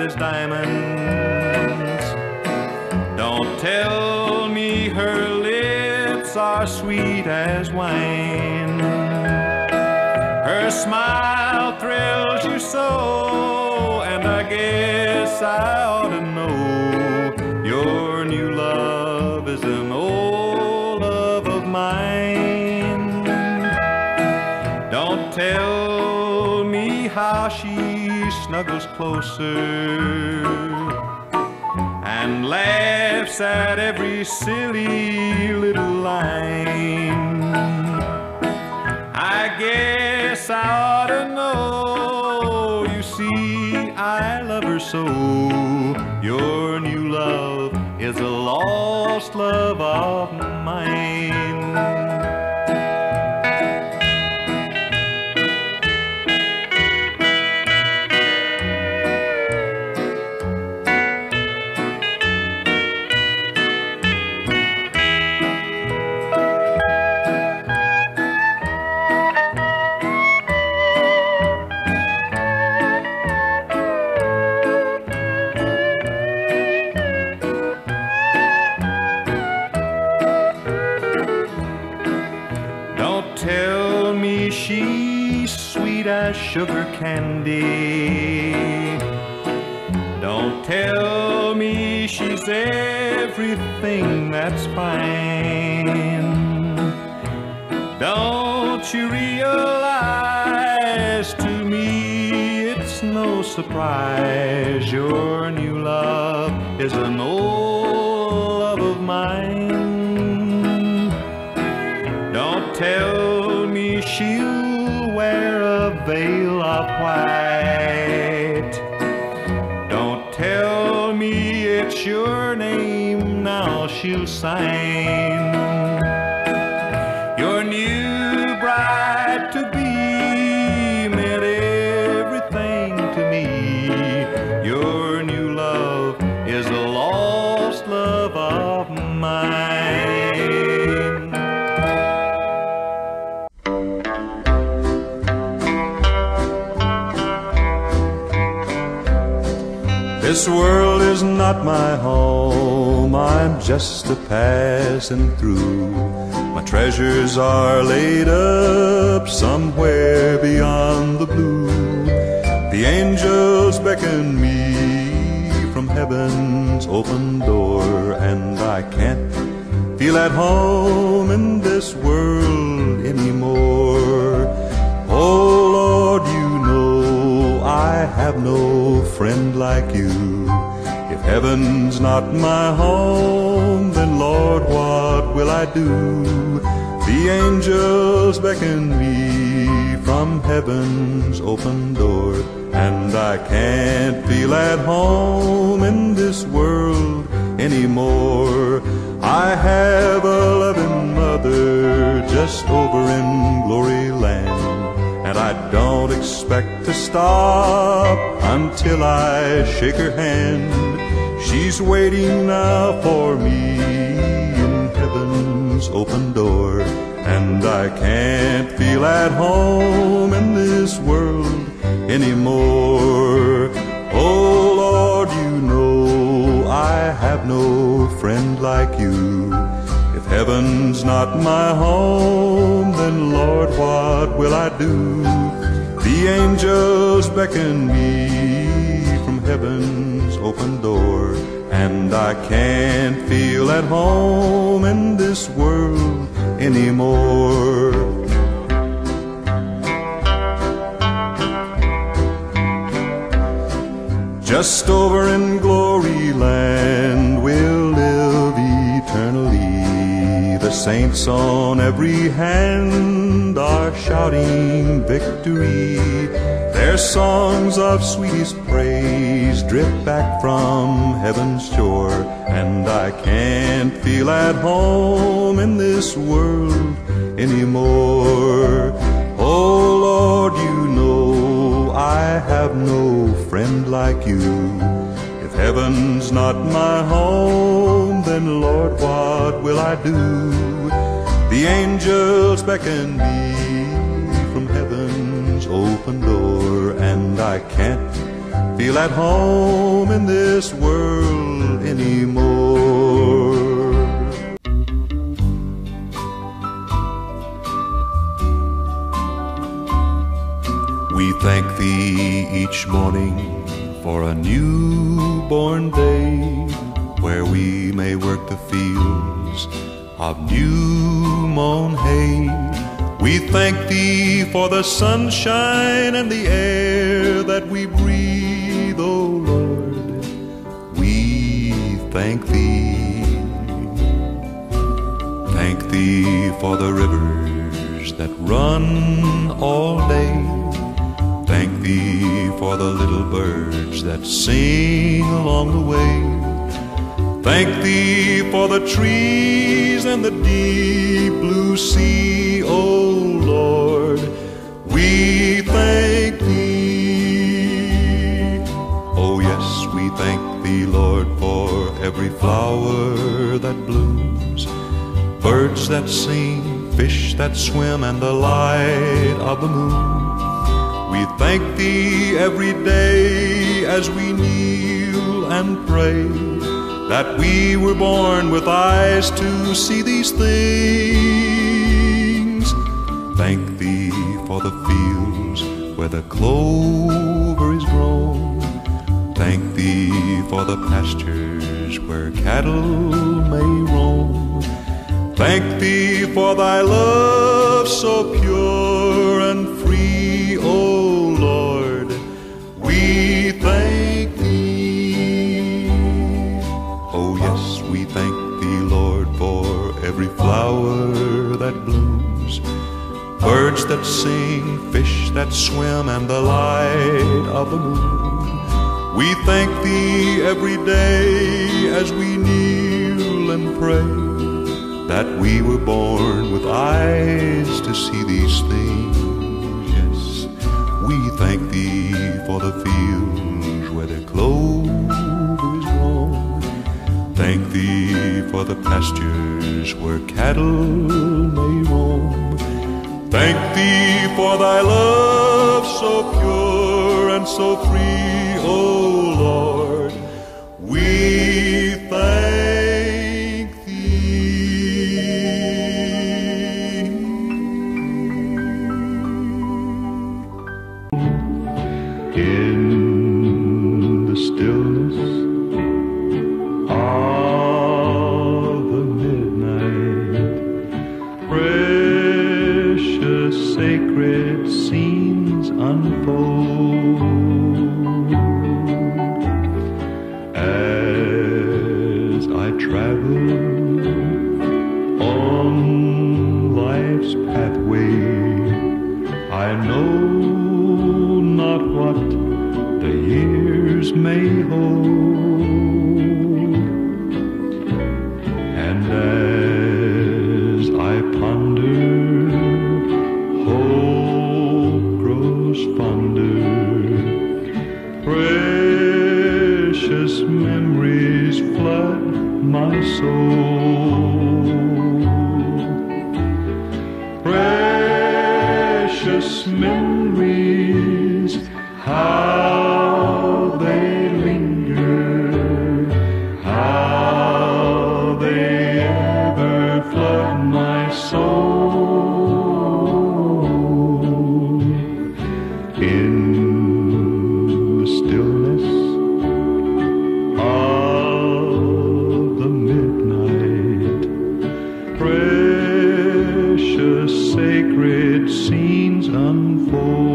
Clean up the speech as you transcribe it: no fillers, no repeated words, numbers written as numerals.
as diamonds. Don't tell me her lips are sweet as wine. Her smile thrills you so, and I guess I ought to know your new love is an old love of mine. Don't tell me how she snuggles closer and laughs at every silly little line. I guess I ought to know, you see, I love her so. Your new love is a lost love of mine. Tell me she's sweet as sugar candy. Don't tell me she's everything that's fine. Don't you realize to me it's no surprise your new love is an old love of mine. Don't tell me she'll wear a veil of white. Don't tell me it's your name now she'll sign. Your new bride-to-be meant everything to me. Your new love is a lost love of mine. This world is not my home, I'm just a passing through. My treasures are laid up somewhere beyond the blue. The angels beckon me from heaven's open door, and I can't feel at home in this world anymore. Oh Lord, you know I have no friend like you. If heaven's not my home, then Lord, what will I do? The angels beckon me from heaven's open door, and I can't feel at home in this world anymore. I have a loving mother just over in glory land, and I don't expect to stop until I shake her hand. She's waiting now for me in heaven's open door, and I can't feel at home in this world anymore. Oh Lord, you know I have no friend like you. If heaven's not my home, then Lord, what will I do? The angels beckon me from heaven's open door, and I can't feel at home in this world anymore. Just over in glory land we'll live eternally. The saints on every hand are shouting victory. Their songs of sweetest praise drift back from heaven's shore, and I can't feel at home in this world anymore. Oh Lord, you know I have no friend like you. If heaven's not my home, then Lord, what will I do? The angels beckon me from heaven's open door, and I can't feel at home in this world anymore. We thank Thee each morning for a newborn day, where we may work the fields of new-mown hay. We thank Thee for the sunshine and the air that we breathe, O Lord. We thank Thee. Thank Thee for the rivers that run all day. Thank Thee for the little birds that sing along the way. Thank Thee for the trees and the deep blue sea, O Lord. We thank Thee. Oh yes, we thank Thee, Lord, for every flower that blooms, birds that sing, fish that swim, and the light of the moon. We thank Thee every day as we kneel and pray, that we were born with eyes to see these things. Thank Thee for the fields where the clover is grown. Thank Thee for the pastures where cattle may roam. Thank Thee for Thy love so pure and free, O Lord. We thank Thee. Oh yes, we thank Thee, Lord, for every flower that blooms, birds that sing, fish that swim, and the light of the moon. We thank Thee every day as we kneel and pray, that we were born with eyes to see these things. Yes, we thank Thee for the fields where the clover is grown. Thank Thee for the pastures where cattle may roam. Thank Thee for Thy love so pure and so free, O Lord. We thank Thee. In the stillness of the midnight, precious sacred scenes unfold. As I travel on life's pathway, I know not what the years may hold. And as I ponder, hope grows fonder. Precious memories flood my soul. Precious memories, how they linger, how they ever flood my soul. In the stillness of the midnight, precious sacred scenes unfold.